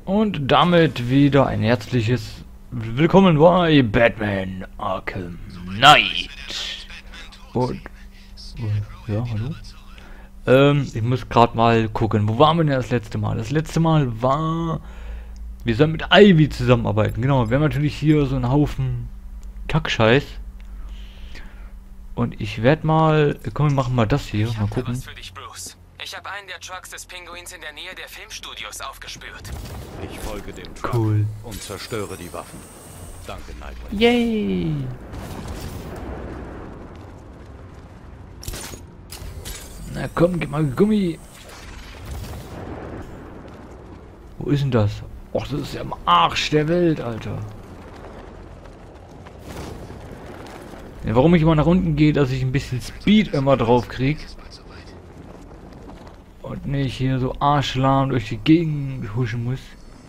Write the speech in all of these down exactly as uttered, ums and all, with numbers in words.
Und damit wieder ein herzliches Willkommen bei Batman Arkham Knight. Und ja, hallo. Ähm, ich muss gerade mal gucken, wo waren wir denn das letzte Mal? Das letzte Mal war, wir sollen mit Ivy zusammenarbeiten. Genau, wir haben natürlich hier so einen Haufen Kackscheiß. Und ich werde mal, komm, wir machen mal das hier, mal gucken. Was für dich, Bruce. Ich habe einen der Trucks des Pinguins in der Nähe der Filmstudios aufgespürt. Ich folge dem Truck Cool. und zerstöre die Waffen. Danke, Nightwing. Yay! Na komm, gib mal Gummi. Wo ist denn das? Och, das ist ja am Arsch der Welt, Alter. Ja, warum ich immer nach unten gehe, dass ich ein bisschen Speed immer drauf krieg. Und nicht hier so arschlahm durch die Gegend huschen muss.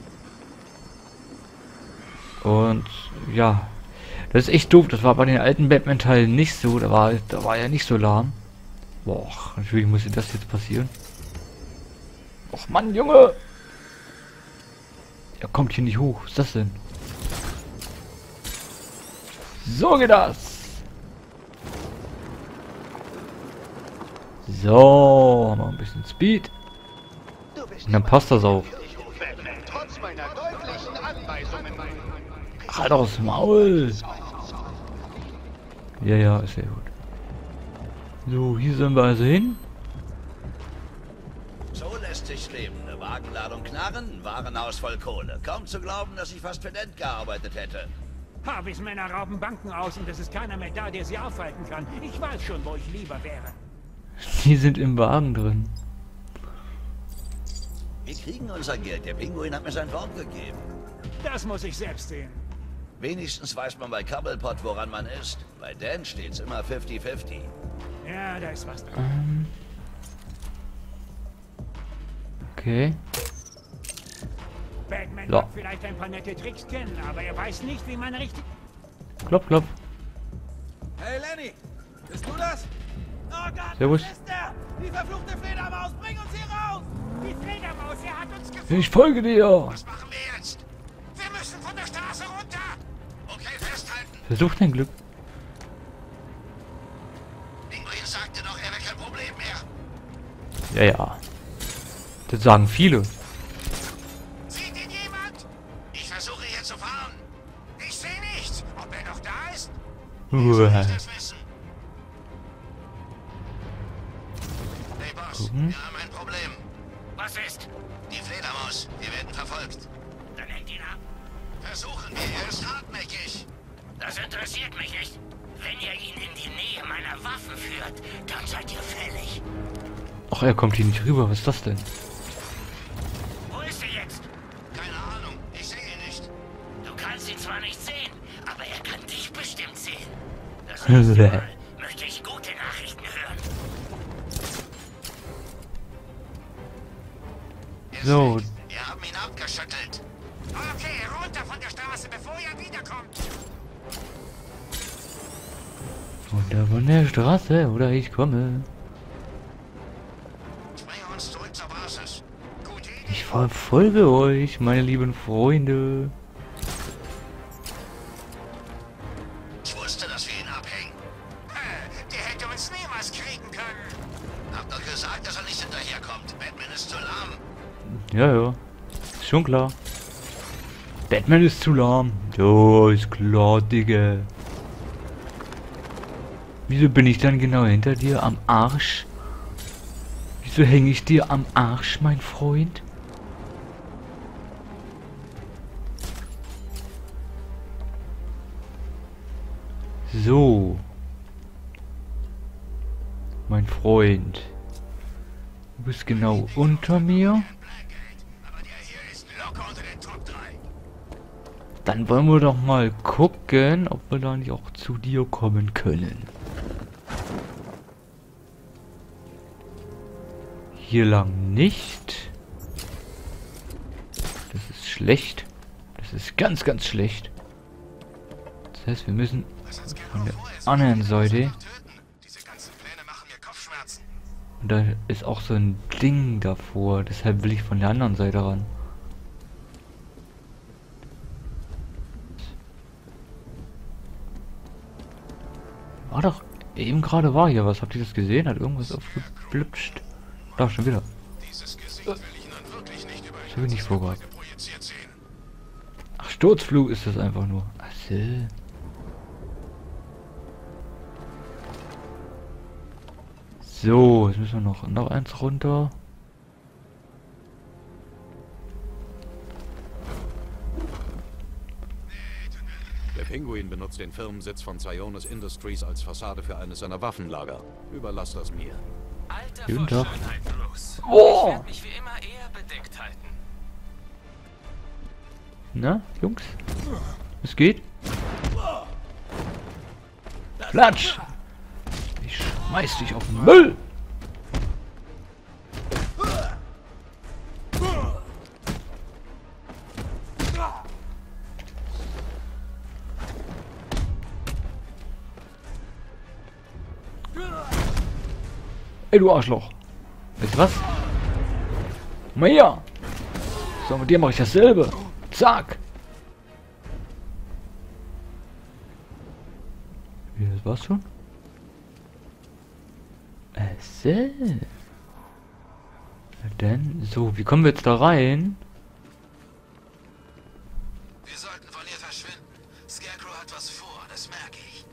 Und ja, das ist echt doof. Das war bei den alten Batman-Teilen nicht so. Da war, da war ja nicht so lahm. Boah, natürlich muss das jetzt passieren. Och Mann, Junge! Er kommt hier nicht hoch. Was ist das denn? So geht das! So, haben wir ein bisschen Speed. Und dann passt das auch. Halt aus dem Maul! Ja, ja, ist sehr gut. So, hier sind wir also hin. So lässt sich leben. Eine Wagenladung Knarren, ein Warenhaus voll Kohle. Kaum zu glauben, dass ich fast für Dent gearbeitet hätte. Harveys Männer rauben Banken aus und es ist keiner mehr da, der sie aufhalten kann. Ich weiß schon, wo ich lieber wäre. Die sind im Wagen drin. Wir kriegen unser Geld. Der Pinguin hat mir sein Wort gegeben. Das muss ich selbst sehen. Wenigstens weiß man bei Cobblepot, woran man ist. Bei Dan steht's immer fifty fifty. Ja, da ist was dran. Ähm. Okay. Batman So. mag vielleicht ein paar nette Tricks kennen, aber er weiß nicht, wie man richtig... Klopp, klopp. Hey Lenny, bist du das? Oh Gott, Servus. was ist der? Die verfluchte Fledermaus, bring uns hier raus! Die Fledermaus, er hat uns gefunden! Ich folge dir. Was machen wir jetzt? Wir müssen von der Straße runter! Okay, festhalten. Versuch dein Glück. Pinguin sagte doch, er wäre kein Problem mehr. Ja, ja. Das sagen viele. Sieht ihn jemand? Ich versuche hier zu fahren. Ich sehe nichts. Ob er noch da ist? Uah. Das wissen. Hey Boss, Gucken. wir haben ein Problem. Was ist? Die Fledermaus, wir werden verfolgt. Dann lenkt ihn ab. Versuchen wir, er ist hartnäckig. Das interessiert mich nicht. Wenn ihr ihn in die Nähe meiner Waffen führt, dann seid ihr fällig. Ach, er kommt hier nicht rüber. Was ist das denn? Wo ist er jetzt? Keine Ahnung, ich sehe ihn nicht. Du kannst ihn zwar nicht sehen, aber er kann dich bestimmt sehen. Das nächste Mal möchte ich gute Nachrichten hören. Er So. schlägt. Wir haben ihn abgeschüttelt. Okay, runter von der Straße, bevor er wiederkommt! Runter von der Straße, oder ich komme. Bring uns zurück zur Basis. Gute Idee. Ich verfolge euch, meine lieben Freunde. Ich wusste, dass wir ihn abhängen. Äh, der hätte uns niemals kriegen können! Hab doch gesagt, dass er nicht hinterherkommt. Batman ist zu lahm. Ja, ja. Ist schon klar. Batman ist zu lahm. Ja, ist klar, Digga. Wieso bin ich dann genau hinter dir am Arsch? Wieso hänge ich dir am Arsch, mein Freund? So. Mein Freund. Du bist genau unter mir. Aber der hier ist locker unter den Top drei. Dann wollen wir doch mal gucken, ob wir da nicht auch zu dir kommen können. Hier lang nicht. Das ist schlecht. Das ist ganz, ganz schlecht. Das heißt, wir müssen von der anderen Seite. Diese ganzen Pläne machen mir Kopfschmerzen. Und da ist auch so ein Ding davor. Deshalb will ich von der anderen Seite ran. War doch... Eben gerade war hier was. Habt ihr das gesehen? Hat irgendwas aufgeblipscht. Da, schon wieder. Dieses Gesicht will ich nun wirklich nicht über So bin ich vorgehabt. projiziert sehen. Ach, Sturzflug ist das einfach nur. Ach so. So, jetzt müssen wir noch, noch eins runter. Der Pinguin benutzt den Firmensitz von Sionis Industries als Fassade für eines seiner Waffenlager. Überlass das mir. Alter Guten vor Tag. Schönheit, Bruce. Oh. Ich werde mich wie immer eher bedeckt halten. Na, Jungs? Es geht? Platsch! Ich schmeiß dich auf den Müll! Ey, du Arschloch! Weißt du was? Mal her! So, mit dir mache ich dasselbe! Zack! Wie, das war's schon? Äh, so. Na denn, so, wie kommen wir jetzt da rein? Wir sollten von hier verschwinden. Scarecrow hat was vor, das merke ich.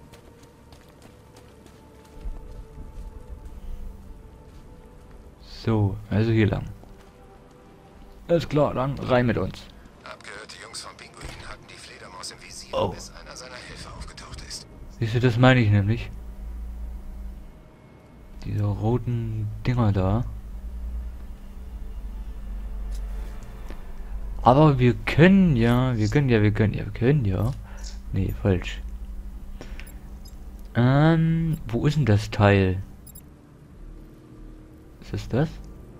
So, also hier lang. Alles klar, dann rein mit uns. Abgehörte Jungs vom Pinguin hatten die Fledermaus im Visier, Oh. bis einer seiner Helfer aufgetaucht ist. Siehst du, das meine ich nämlich. Diese roten Dinger da. Aber wir können ja, wir können ja, wir können ja, wir können ja. Nee, falsch. Ähm, wo ist denn das Teil? Ist es das?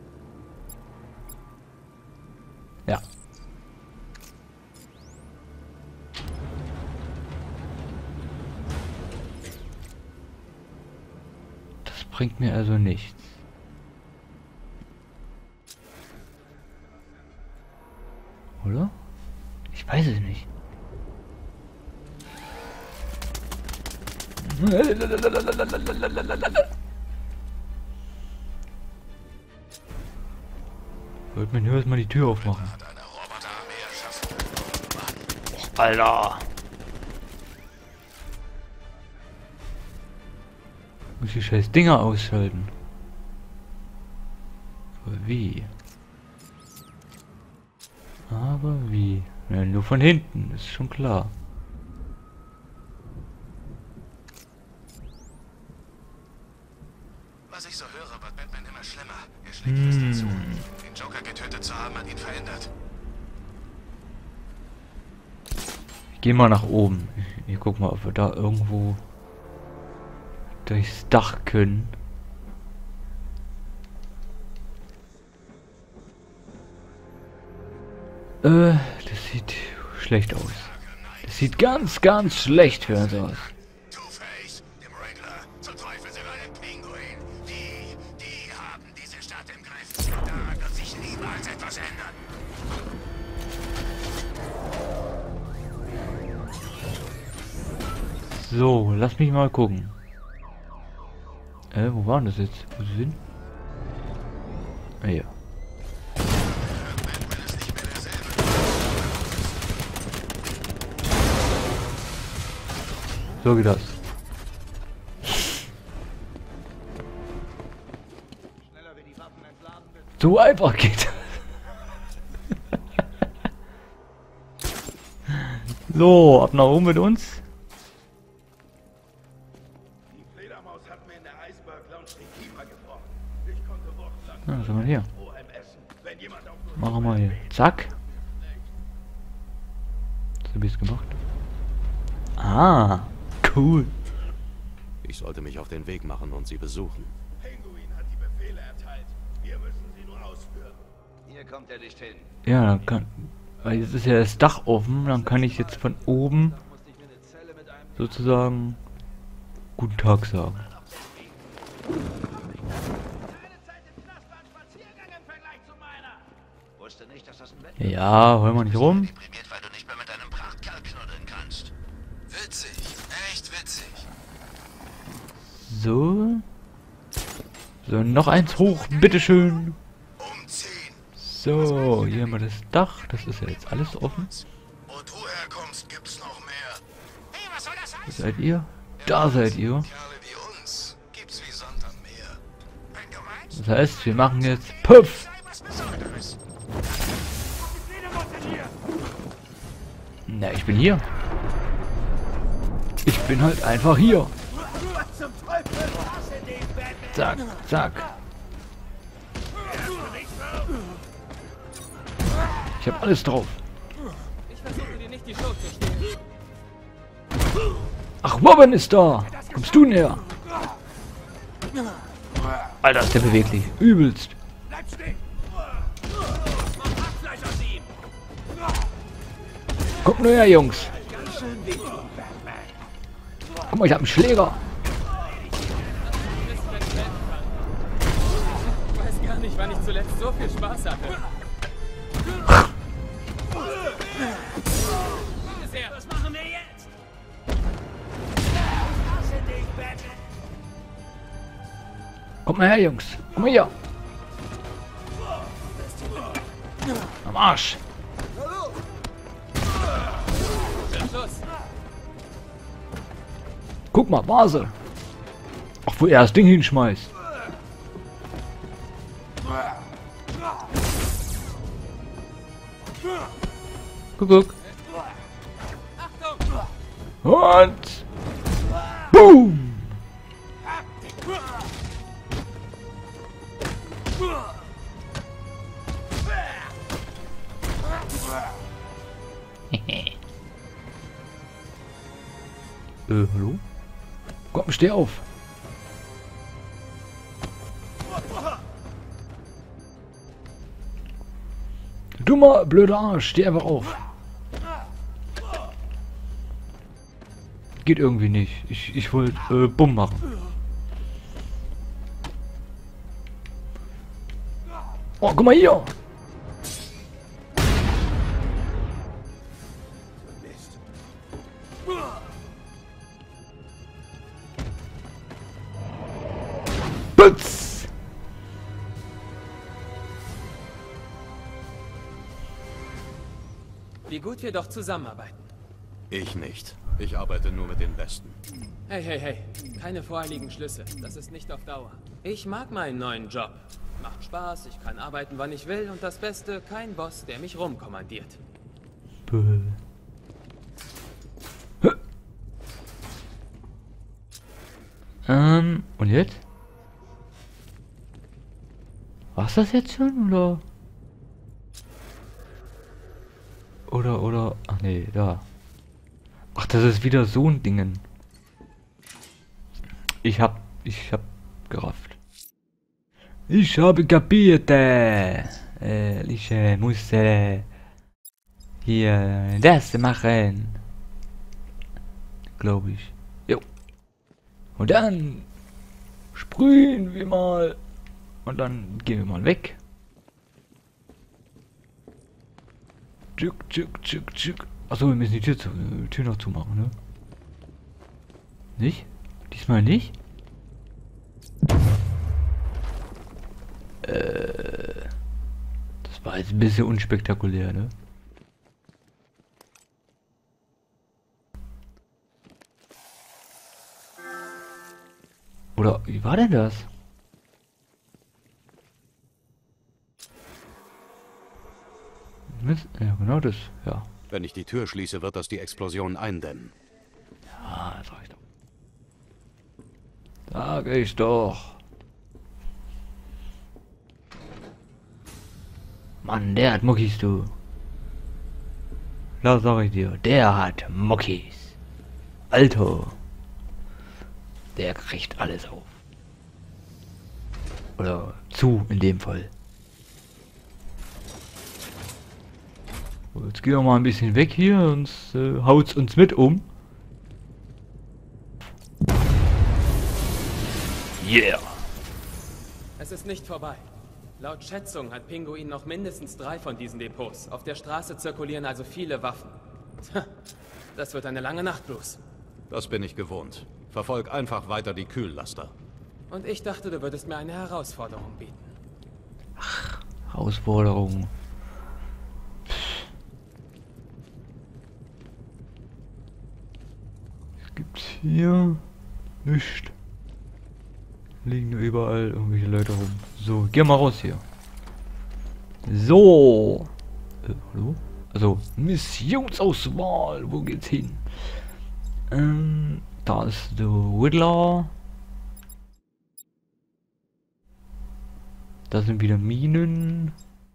Ja. Das bringt mir also nichts. Oder? Ich weiß es nicht. Wollte man hier mal die Tür aufmachen. Hat eine Roboterarmee erschaffen. Alter! Muss die scheiß Dinger ausschalten. Aber wie? Aber wie? Ja, nur von hinten, ist schon klar. Was ich so höre, wird Batman immer schlimmer. Er schlägt fest Hm. zu. Den Joker getötet zu haben, hat ihn verändert. Ich geh mal nach oben. Ich, ich guck mal, ob wir da irgendwo durchs Dach können. Äh, das sieht schlecht aus. Das sieht ganz, ganz schlecht für uns aus. Two-Face, dem Wrangler, zum Teufel sogar dem Pinguin. Die, die haben diese Stadt im Griff. Daran wird sich niemals etwas ändern. So, lass mich mal gucken. Äh, wo waren das jetzt? Wo sie sind? Ah, ja. Batman ist nicht mehr derselbe. So geht das. So einfach geht das. So, ab nach oben mit uns. Die Fledermaus hat mir in der Iceberg Lounge den Kiefer gebrochen. Ich konnte wochenlang Na, was haben wir hier? O M essen, wenn jemand auch nur Machen wir hier. Zack. So hab ich's gemacht. Ah, cool. Ich sollte mich auf den Weg machen und sie besuchen. Pinguin hat die Befehle erteilt. Wir müssen sie nur ausführen. Hier kommt er nicht hin. Ja, dann kann. Weil jetzt ist ja das Dach offen, dann kann ich jetzt von oben sozusagen guten Tag sagen. Deine Zeit im Knast war ein Spaziergang im Vergleich zu meiner. Wusste nicht, dass das ein Bett Ja, hol mal nicht rum. Deprimiert, weil du nicht mehr mit deinem Prachtkerl knuddeln kannst. Witzig, echt witzig. So. So, noch eins hoch, bitteschön. Umziehen. So, hier haben wir das Dach. Das ist ja jetzt alles offen. Wo du herkommst, gibt's noch mehr. Hey, was soll das Wo heißen? seid ihr? Da seid ihr. Kerle wie uns gibt's wie Sand am Meer. Wenn du meinst, Das heißt, wir machen jetzt Puff. sei was Besonderes. Na, ich bin hier. Ich bin halt einfach hier. Zack, zack. Ich hab alles drauf. Ich versuche dir nicht die Show zu stehlen. Ach, Robin ist da. Kommst du näher? Alter, ist der beweglich. Übelst. Bleib stehen! Mach Hackfleisch aus ihm! Kommt nur her, Jungs. Guck mal, ich hab einen Schläger. Ich weiß gar nicht, wann ich zuletzt so viel Spaß hatte. Was machen wir jetzt? Hasse dich, Batman! Kommt mal her, Jungs. Komm mal hier. Am Arsch. Schluss. Guck mal, Vase. Ach, wo er das Ding hinschmeißt. Guck, guck. Und... Boom! Äh, hallo? Komm, steh auf. Dummer, blöder Arsch, steh einfach auf. Geht irgendwie nicht. Ich, ich wollte äh, Bumm machen. Oh, guck mal hier. Putz! Wie gut wir doch zusammenarbeiten. Ich nicht. Ich arbeite nur mit den Besten. Hey, hey, hey. Keine voreiligen Schlüsse. Das ist nicht auf Dauer. Ich mag meinen neuen Job. Macht Spaß, ich kann arbeiten, wann ich will. Und das Beste, kein Boss, der mich rumkommandiert. Bäh. Ähm, und jetzt? War's das jetzt schon, oder? Oder, oder, ach nee, da. Ach, das ist wieder so ein Dingen. Ich hab, ich hab gerafft. Ich habe kapiert, äh, äh, ich äh, muss, äh, hier das machen. Glaube ich. Jo. Und dann sprühen wir mal. Und dann gehen wir mal weg. Tschück, tschück, tschück, tschück. Achso, wir müssen die Tür, zu, äh, Tür noch zumachen, ne? Nicht? Diesmal nicht? Äh, das war jetzt ein bisschen unspektakulär, ne? Oder wie war denn das? Ja, genau das, ja. Wenn ich die Tür schließe, wird das die Explosion eindämmen. Ja, das sag ich doch. Sag ich doch. Mann, der hat Muckis, du. Da sag ich dir, der hat Muckis. Alter. Der kriegt alles auf. Oder zu, in dem Fall. So, jetzt gehen wir mal ein bisschen weg hier und äh, haut's uns mit um. Yeah. Es ist nicht vorbei. Laut Schätzung hat Pinguin noch mindestens drei von diesen Depots. Auf der Straße zirkulieren also viele Waffen. Tja, das wird eine lange Nacht, Bruce. Das bin ich gewohnt. Verfolg einfach weiter die Kühllaster. Und ich dachte, du würdest mir eine Herausforderung bieten. Herausforderung. Was gibt's hier? Nichts. Liegen nur überall irgendwelche Leute rum. So, geh mal raus hier. So. Äh, hallo? Also, Missionsauswahl. Wo geht's hin? Ähm, da ist der Riddler. Da sind wieder Minen.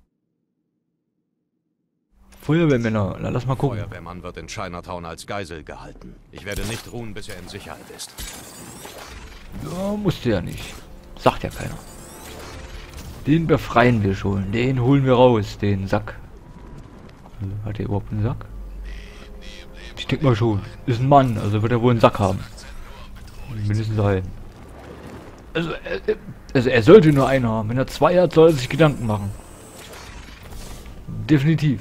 Feuerwehrmänner. Na, lass mal gucken. Der Feuerwehrmann wird in Chinatown als Geisel gehalten. Ich werde nicht ruhen, bis er in Sicherheit ist. Ja, musste ja nicht. Sagt ja keiner. Den befreien wir schon. Den holen wir raus, den Sack. Hat er überhaupt einen Sack? Ich denke mal schon. Ist ein Mann, also wird er wohl einen Sack haben. Mindestens einen. Also er, also er sollte nur einen haben. Wenn er zwei hat, soll er sich Gedanken machen. Definitiv.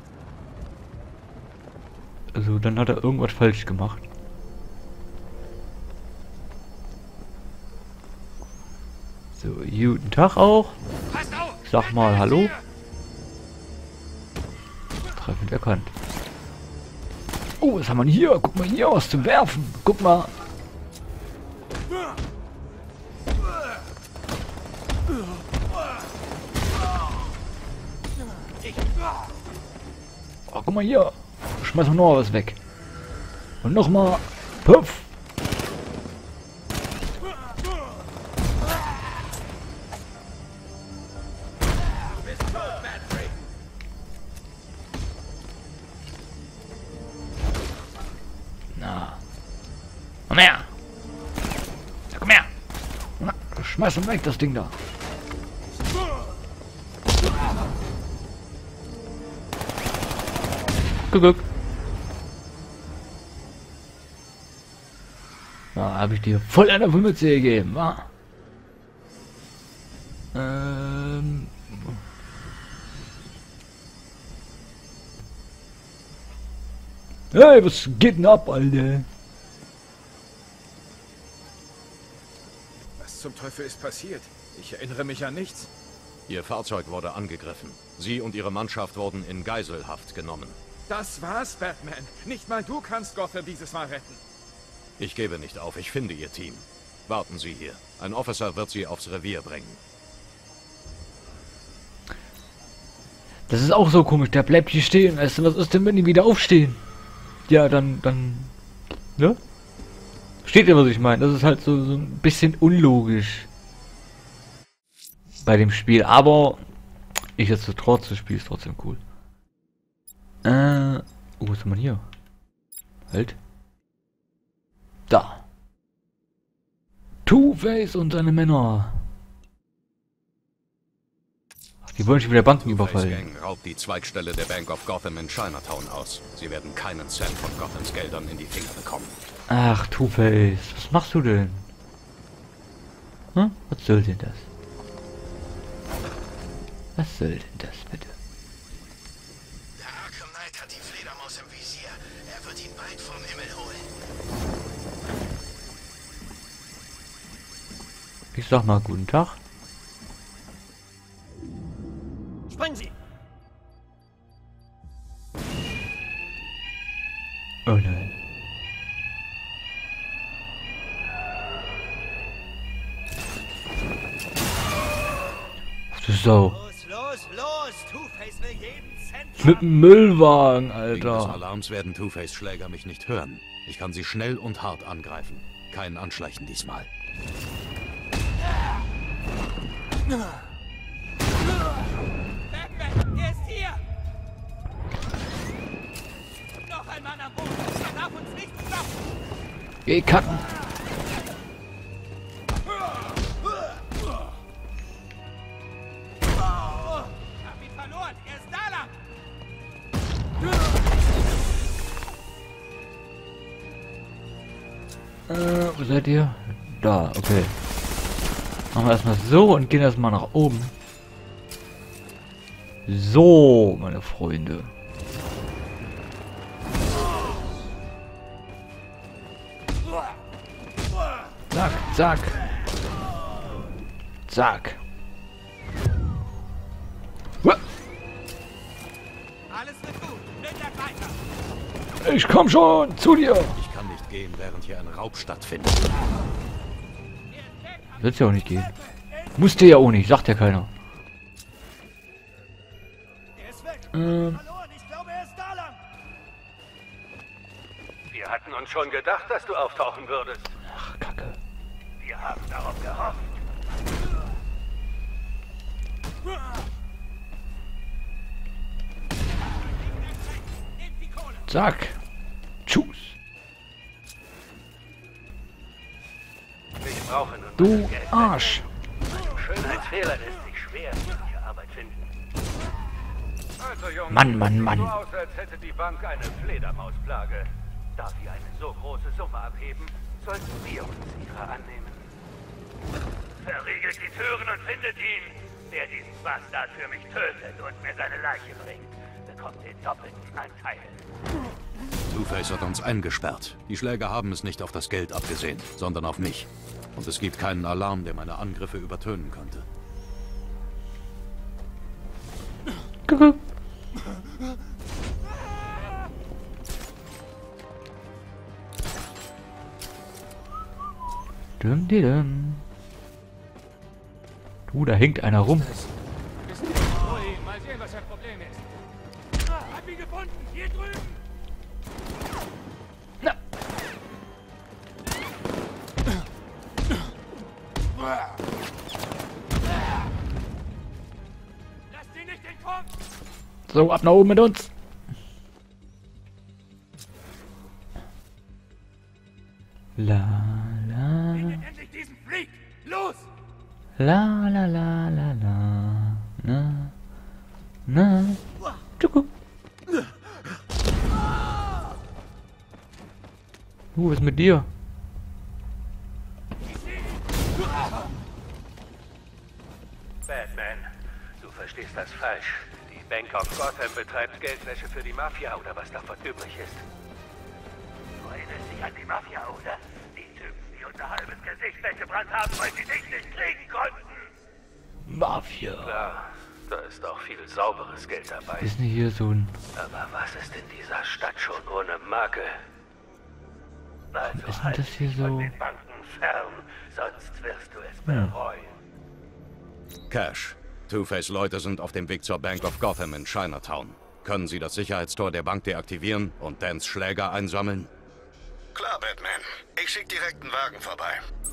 Also dann hat er irgendwas falsch gemacht. So, guten Tag auch. Sag mal hallo. Treffend erkannt. Oh, was haben wir denn hier? Guck mal hier, was zum Werfen. Guck mal. Oh, guck mal hier. Schmeiß mal noch was weg. Und noch mal. Puff. Na. Komm her. Ja, komm her. Na, schmeiß mal weg das Ding da. Guck. Da habe ich dir voll einer Mütze gegeben, wa? Ähm. Hey, was geht denn ab, Alter? Was zum Teufel ist passiert? Ich erinnere mich an nichts. Ihr Fahrzeug wurde angegriffen. Sie und ihre Mannschaft wurden in Geiselhaft genommen. Das war's, Batman. Nicht mal du kannst Gotham dieses Mal retten. Ich gebe nicht auf, ich finde Ihr Team. Warten Sie hier. Ein Officer wird Sie aufs Revier bringen. Das ist auch so komisch, der bleibt hier stehen. Weißt du, was ist denn, wenn die wieder aufstehen? Ja, dann, dann, ne? Steht ihr, was ich meine? Das ist halt so, so ein bisschen unlogisch bei dem Spiel, aber ich jetzt so trotz des Spiels trotzdem cool. Äh, oh, was haben wir hier? Halt. Da. Two-Face und seine Männer. Ach, die wollen schon wieder Banken überfallen. Gang raubt die Zweigstelle der Bank of Gotham in Chinatown aus. Sie werden keinen Cent von Gothams Geldern in die Finger bekommen. Ach, Two-Face, was machst du denn? Hm? Was soll denn das? Was soll denn das, bitte? Der Arkham Knight hat die Fledermaus im Visier. Er wird ihn bald vom Himmel holen. Ich sag mal guten Tag. Springen Sie! Oh nein. Du Sau. Los, los, los! Two-Face will jeden Cent Mit dem Müllwagen, Wegen des Alter. Alarms werden Two-Face-Schläger mich nicht hören. Ich kann sie schnell und hart angreifen. Kein Anschleichen diesmal. Batman, er ist hier! Noch ein Mann am Boden! Er darf uns nicht stoppen! Geh kacken. Hab ihn verloren! Er ist da lang! Äh, wo seid ihr? Da, okay. Machen wir erstmal so und gehen erstmal nach oben. So, meine Freunde. Zack. Zack. Alles wird gut. Nimm weiter. Ich komm schon zu dir. Ich kann nicht gehen, während hier ein Raub stattfindet. Wird's ja auch nicht gehen. Musste ja auch nicht, sagt ja keiner. Er ist weg. Ähm, Verloren. Ich glaube, er ist da lang. Wir hatten uns schon gedacht, dass du auftauchen würdest. ach, Kacke. Wir haben darauf gehofft. Nehmt die Kohle. Zack. Tschüss. Ich brauche nun Du das Geld. Arsch. Schönheitsfehler lässt sich schwer für Arbeit finden. Also Jungs, Mann, Mann, Mann. so aus, als hätte die Bank eine Fledermausplage. Da wir eine so große Summe abheben, sollten wir uns ihrer annehmen. Verriegelt die Türen und findet ihn. Wer diesen Bastard für mich tötet und mir seine Leiche bringt, bekommt den doppelten Anteil. Two-Face hat uns eingesperrt. Die Schläger haben es nicht auf das Geld abgesehen, sondern auf mich. Und es gibt keinen Alarm, der meine Angriffe übertönen könnte. Kuckuck. Dum, di, dum. Du, da hängt einer rum. Ui, mal sehen, was das Problem ist. Ah, hab ihn gefunden. Hier drüben. Na. Lass ihn nicht entkommen. So, ab nach oben mit uns. La la Findet endlich diesen Freak. Los. la la la la la na na Tschuku. Du, was ist mit dir? Batman, du verstehst das falsch. Die Bank of Gotham betreibt Geldwäsche für die Mafia oder was davon übrig ist. Du erinnerst dich an die Mafia, oder? Die Typen, die unser halbes Gesicht weggebrannt haben, weil sie dich nicht kriegen konnten. Mafia. Klar, da ist auch viel sauberes Geld dabei. Ist denn hier so ein... Aber was ist in dieser Stadt schon ohne Makel? Also ist denn halt das hier dich von so? den Banken fern, sonst wirst du es bereuen. Cash. Two-Face-Leute sind auf dem Weg zur Bank of Gotham in Chinatown. Können Sie das Sicherheitstor der Bank deaktivieren und Dans Schläger einsammeln? Klar, Batman. Ich schick direkt einen Wagen vorbei.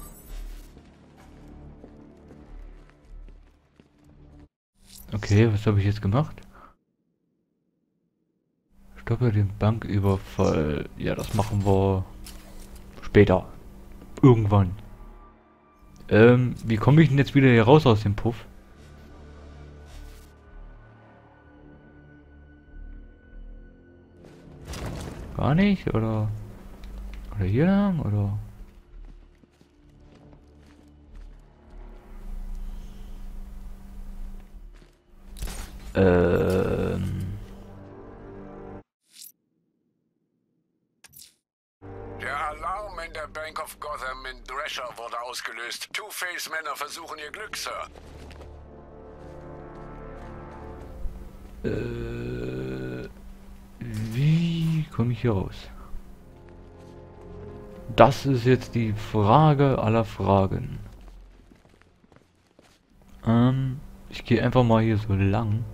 Okay, was habe ich jetzt gemacht? Stoppe den Banküberfall. Ja, das machen wir später. Irgendwann. Ähm, wie komme ich denn jetzt wieder hier raus aus dem Puff? Gar nicht, oder? Oder hier lang, oder? Ähm... Der Alarm in der Bank of Gotham in Drescher wurde ausgelöst. Two-Face-Männer versuchen ihr Glück, Sir. Äh, wie komme ich hier raus? Das ist jetzt die Frage aller Fragen. Ähm, ich gehe einfach mal hier so lang.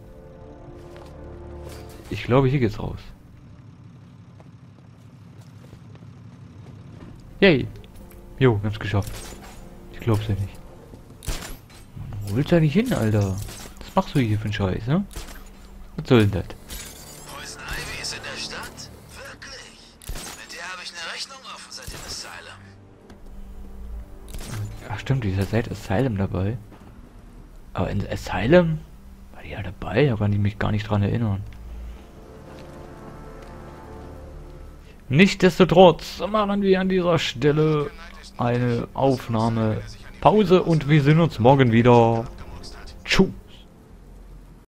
Ich glaube, hier geht's raus. Yay! Jo, wir haben's geschafft. Ich glaub's ja nicht. Wo willst du ja nicht hin, Alter? Was machst du hier für einen Scheiß, ne? Was soll denn das? Poison Ivy ist in der Stadt? Wirklich? Mit der habe ich eine Rechnung offen seit dem Asylum. Ach stimmt, die ist ja seit Asylum dabei. Aber in Asylum? War die ja dabei? Da kann ich mich gar nicht dran erinnern. Nichtsdestotrotz machen wir an dieser Stelle eine Aufnahme Pause und wir sehen uns morgen wieder. Tschu.